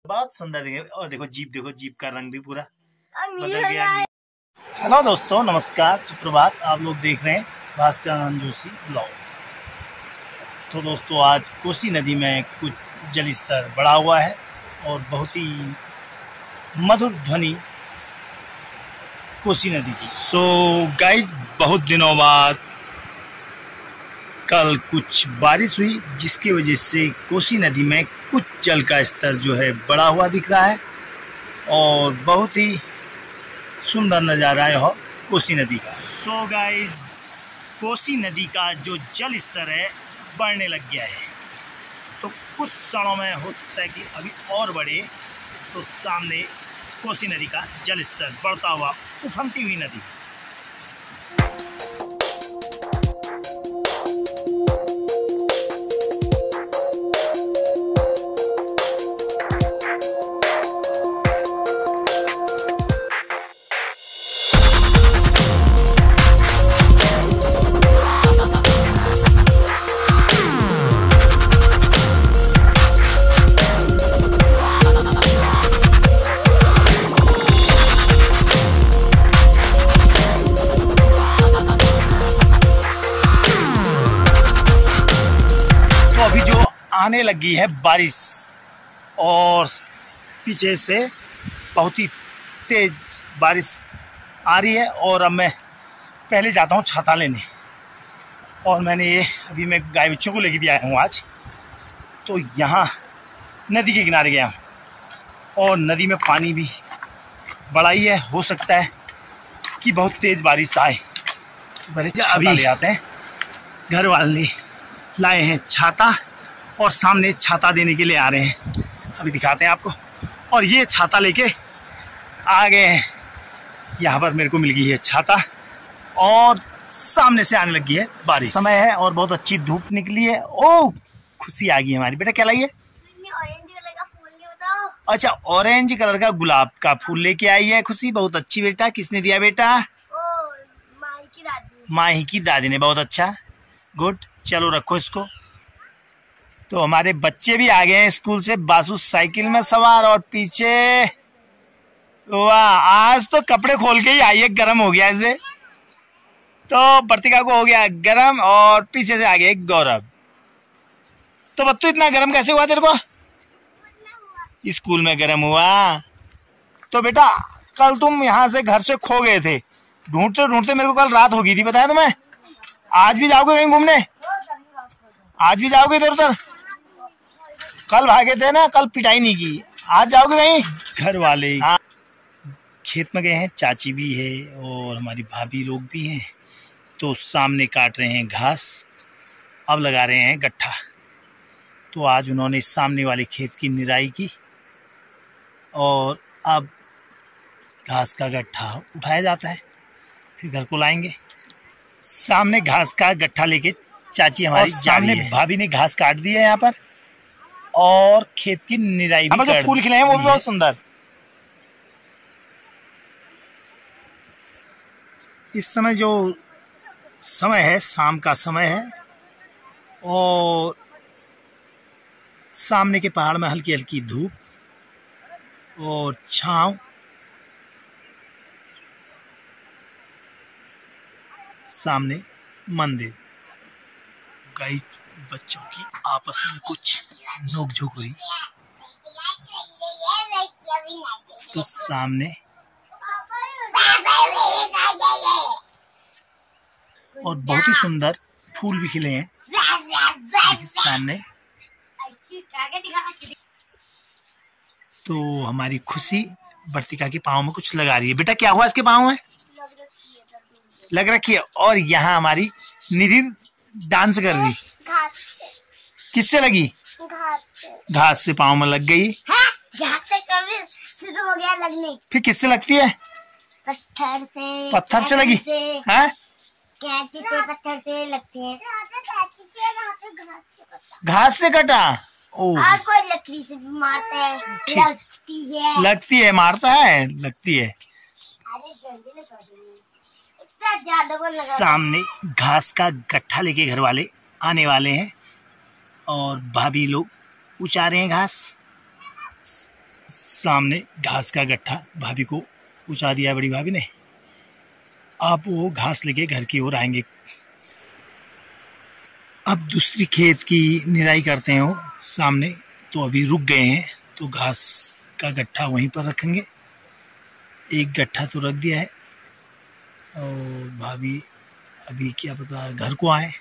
बहुत सुंदर दिखे। और देखो जीप का रंग भी पूरा बदल गया। हेलो दोस्तों, नमस्कार, सुप्रभात। आप लोग देख रहे हैं भास्कर जोशी ब्लॉग। तो दोस्तों, आज कोसी नदी में कुछ जल स्तर बढ़ा हुआ है और बहुत ही मधुर ध्वनि कोसी नदी की। सो गाइज, बहुत दिनों बाद कल कुछ बारिश हुई, जिसकी वजह से कोसी नदी में कुछ जल का स्तर जो है बढ़ा हुआ दिख रहा है और बहुत ही सुंदर नज़ारा है कोसी नदी का। सो गाइस, कोसी नदी का जो जल स्तर है बढ़ने लग गया है, तो कुछ क्षणों में हो सकता है कि अभी और बढ़े। तो सामने कोसी नदी का जल स्तर बढ़ता हुआ, उफनती हुई नदी। अभी जो आने लगी है बारिश और पीछे से बहुत ही तेज बारिश आ रही है। और अब मैं पहले जाता हूँ छाता लेने। और मैंने ये अभी मैं गाय बच्चों को लेके भी आया हूँ आज। तो यहाँ नदी के किनारे गया हूँ और नदी में पानी भी बड़ा ही है। हो सकता है कि बहुत तेज बारिश आए। अभी ले आते हैं। घर वाले लाए हैं छाता और सामने छाता देने के लिए आ रहे हैं। अभी दिखाते हैं आपको। और ये छाता लेके आ गए हैं। यहाँ पर मेरे को मिल गई है छाता और सामने से आने लगी है बारिश। समय है और बहुत अच्छी धूप निकली है। ओ, खुशी आ गई है हमारी। बेटा क्या लाई है? ऑरेंज कलर का फूल नहीं होता? अच्छा, ऑरेंज कलर का गुलाब का फूल लेके आई है खुशी। बहुत अच्छी बेटा। किसने दिया बेटा? माही की दादी। माही की दादी ने। बहुत अच्छा, गुड। चलो रखो इसको। तो हमारे बच्चे भी आ गए हैं स्कूल से। बासु साइकिल में सवार और पीछे, वाह, आज तो कपड़े खोल के ही आई है। गर्म हो गया इसे। तो वर्तिका को हो गया गर्म और पीछे से आ गया गौरव। तो बत्तू, इतना गर्म कैसे हुआ तेरे को? स्कूल में गर्म हुआ। तो बेटा, कल तुम यहाँ से घर से खो गए थे। ढूंढते ढूंढते मेरे को कल रात हो गई थी, बताया तुम्हें। आज भी जाओगे कहीं घूमने? आज भी जाओगे इधर उधर? कल भागे थे ना, कल पिटाई नहीं की। आज जाओगे कहीं? घर वाले खेत में गए हैं। चाची भी है और हमारी भाभी लोग भी हैं। तो सामने काट रहे हैं घास, अब लगा रहे हैं गट्ठा। तो आज उन्होंने सामने वाले खेत की निराई की और अब घास का गट्ठा उठाया जाता है, फिर घर को लाएंगे। सामने घास का गट्ठा लेके चाची हमारी सामने भाभी ने घास काट दी है यहाँ पर और खेत की निराई भी कर। फूल खिले हैं वो भी बहुत सुंदर। इस समय जो समय है, शाम का समय है और सामने के पहाड़ में हल्की हल्की धूप और छांव। सामने मंदिर। गाइस, बच्चों की आपस में कुछ नोकझोंक हुई। तो सामने और बहुत ही सुंदर फूल भी खिले हैं सामने। तो हमारी खुशी वर्तिका के पाँव में कुछ लगा रही है। बेटा क्या हुआ इसके पाँव में? लग रखी है। और यहाँ हमारी निधि डांस कर रही। किससे लगी? घास से पाँव में लग गई। घास से कभी शुरू हो गया लगने। फिर किससे लगती है? पत्थर से। पत्थर से लगी? हैं? कैंची से, पत्थर से लगती है। घास से कटा। और कोई लकड़ी से भी मारता है। लगती है, मारता है, लगती है। सामने घास का गट्ठा लेके घर वाले आने वाले हैं और भाभी लोग उचारे हैं घास। सामने घास का गट्ठा भाभी को पूछा दिया बड़ी भाभी ने। आप वो घास लेके घर की ओर आएंगे। अब दूसरी खेत की निराई करते हैं वो सामने, तो अभी रुक गए हैं, तो घास का गट्ठा वहीं पर रखेंगे। एक गट्ठा तो रख दिया है और भाभी अभी क्या पता घर को आए,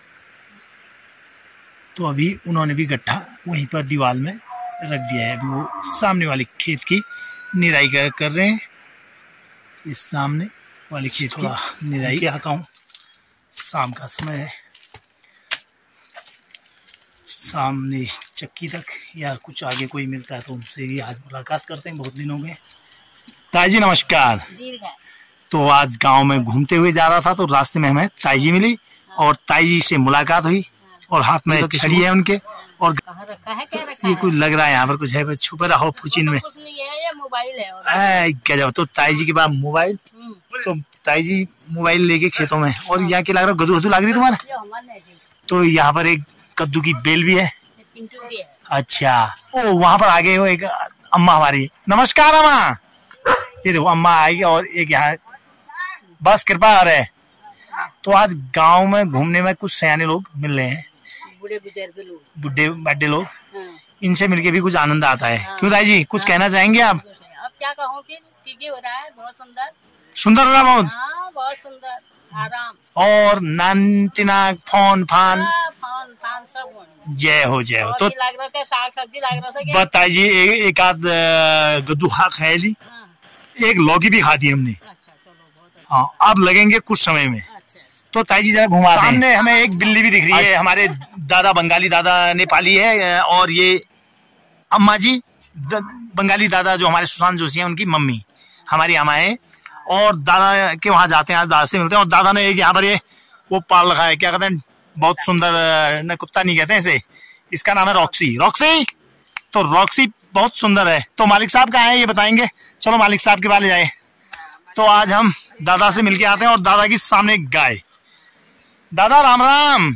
तो अभी उन्होंने भी गट्ठा वहीं पर दीवार में रख दिया है। अभी वो सामने वाले खेत की निराई कर रहे हैं। इस सामने वाले खेत की निराई के आता हूँ। शाम का समय है, सामने चक्की तक या कुछ आगे कोई मिलता है तो उनसे भी आज मुलाकात करते हैं, बहुत दिन हो गए। ताई जी नमस्कार। तो आज गांव में घूमते हुए जा रहा था तो रास्ते में हमें ताई जी मिली और ताई जी से मुलाकात हुई और हाथ में छड़ी है उनके और ये कुछ लग रहा है यहाँ पर कुछ है, छुपा रहा हो फुचिन में। मोबाइल है क्या जब तो ताई जी के पास मोबाइल, तो ताई जी मोबाइल लेके खेतों में, और यहाँ की लग रहा गद्दू लग रही तुम्हारा। तो यहाँ पर एक कद्दू की बेल भी है। अच्छा, ओ वहाँ पर आगे हो एक अम्मा हमारी। नमस्कार अम्मा। ये देखो अम्मा आएगी और एक यहाँ बस कृपा है। तो आज गांव में घूमने में कुछ सयाने लोग मिल रहे हैं, बुढ़े बड्डे लोग, इनसे मिलके भी कुछ आनंद आता है। क्यों ताई जी कुछ कहना चाहेंगे आप? अब क्या कहूँ, फिर ठीक ही हो रहा है, बहुत सुंदर सुंदर हो रहा बहुत। बहुत सुंदर आराम। और नानतिना फोन फान सब जय हो जय हो। तो लग रहा था साग सब्जी लग रहा था। बताइए जी एक आध गद्दू खाया ली, एक लौकी भी खा दी हमने। अच्छा चलो बहुत अच्छा। हाँ अब लगेंगे कुछ समय में। अच्छा। तो ताई जी जरा घुमा दें। सामने हमें एक बिल्ली भी दिख रही है। हमारे दादा बंगाली दादा नेपाली है और ये अम्मा जी बंगाली दादा जो हमारे सुशांत जोशी हैं उनकी मम्मी हमारी अम्मा है। और दादा के वहाँ जाते हैं, आज दादा से मिलते हैं। और दादा ने एक यहाँ पर ये वो पाल रखा है, क्या कहते हैं, बहुत सुंदर, न कुत्ता नहीं कहते इसे, इसका नाम है रॉक्सी। रॉक्सी तो रॉक्सी बहुत सुंदर है। तो मालिक साहब कहाँ है ये बताएंगे। चलो मालिक साहब के पास ले जाए। तो आज हम दादा से मिलके आते हैं और दादा की सामने गाय। दादा राम राम।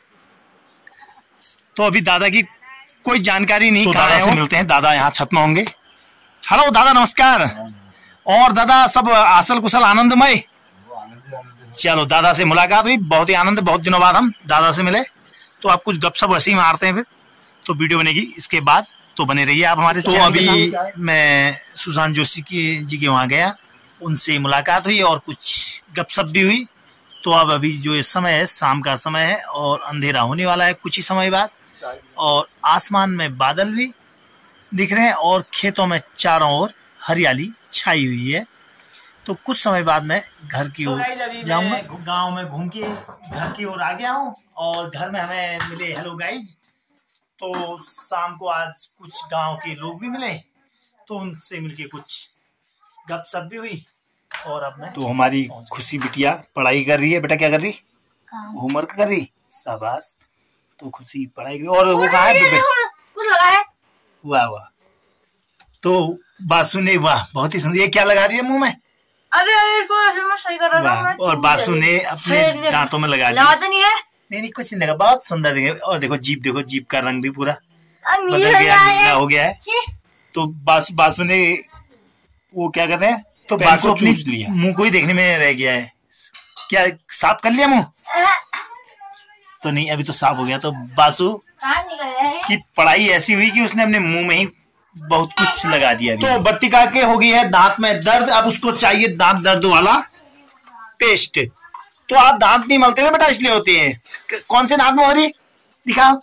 तो अभी दादा की कोई जानकारी नहीं, तो दादा से मिलते हैं। दादा यहाँ छत में होंगे। हेलो दादा नमस्कार। और दादा सब असल कुशल आनंदमय। चलो दादा से मुलाकात हुई, बहुत ही आनंद, बहुत दिनों बाद हम दादा से मिले। तो आप कुछ गपशप हंसी मारते हैं, फिर तो वीडियो बनेगी इसके बाद, तो बने रहिए आप हमारे। तो अभी मैं सुशांत जोशी जी के वहाँ गया, उनसे मुलाकात हुई और कुछ गपशप भी हुई। तो अब अभी जो इस समय है शाम का समय है और अंधेरा होने वाला है कुछ ही समय बाद, और आसमान में बादल भी दिख रहे हैं और खेतों में चारों ओर हरियाली छाई हुई है। तो कुछ समय बाद मैं घर की ओर जाऊंगा। गांव में घूम के घर की ओर आ गया हूँ और घर में हमें मिले हेलो गाइज। तो शाम को आज कुछ गांव के लोग भी मिले, तो उनसे मिलके कुछ गपशप भी हुई। और अब मैं तो हमारी खुशी बिटिया पढ़ाई कर रही है। बेटा क्या कर रही? होमवर्क कर रही। शाबाश। तो खुशी पढ़ाई कर रही। और वो कहाँ है? कुछ लगा है। वाह वाह। तो बासु ने वाह बहुत ही सुंदर, ये क्या लगा रही है मुंह में? अरे मैं सही कर रहा था। और बासु ने अपने दांतों में लगा दिया। तो नहीं है? नहीं कुछ नहीं लगा, बहुत सुंदर दिखे। और देखो जीप, देखो जीप का रंग भी पूरा बदल गया, नीला हो गया है। तो बासु ने वो क्या कहते हैं, तो बासु अपनी मुंह को ही देखने में रह गया है। क्या साफ कर लिया मुंह? तो नहीं, अभी तो साफ हो गया। तो बासु की पढ़ाई ऐसी हुई कि उसने अपने मुंह में ही बहुत कुछ लगा दिया। तो वर्तिका के हो गई है दांत में दर्द, अब उसको चाहिए दांत दर्द वाला पेस्ट। तो आप दांत नहीं मलते ना बेटा, इसलिए होते हैं। कौन से दांत में हो रही दिखाओ।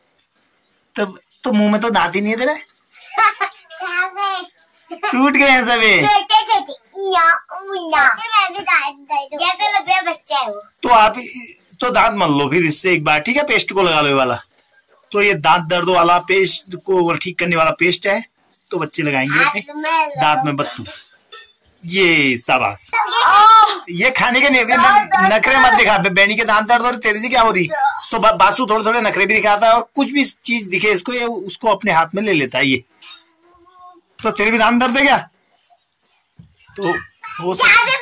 तो मुंह में तो दांत ही नहीं है तेरे, टूट गए हैं सभी। जैसे लग रहा है बच्चा है वो। तो आप तो दांत मल लो फिर इससे एक बार, ठीक है? पेस्ट को लगा लो ये वाला। तो ये दांत दर्द वाला पेस्ट को ठीक करने वाला पेस्ट है, तो बच्चे लगाएंगे अपने दांत में बत्तू। ये शाबाश। ये खाने के नखरे मत दिखा। बैनी के दांत दर्द और तेरे से क्या हो रही। तो बासु थोड़े थोड़े नखरे भी दिखाता है और कुछ भी चीज दिखे इसको ये उसको अपने हाथ में ले लेता है। ये तो तेरे भी दांत दर्द है क्या? तो वो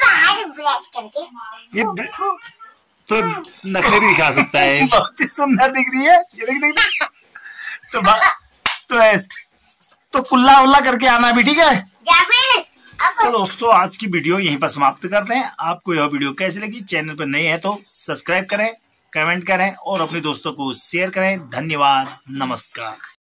ये तो नखरे भी दिखा सकता है। बहुत ही सुंदर दिख रही है ये, देख। तो ऐसे तो कुल्ला उल्ला करके आना भी, ठीक है। जाबिर, तो दोस्तों आज की वीडियो यहीं पर समाप्त करते हैं। आपको यह वीडियो कैसी लगी, चैनल पर नए हैं तो सब्सक्राइब करें, कमेंट करें और अपने दोस्तों को शेयर करें। धन्यवाद, नमस्कार।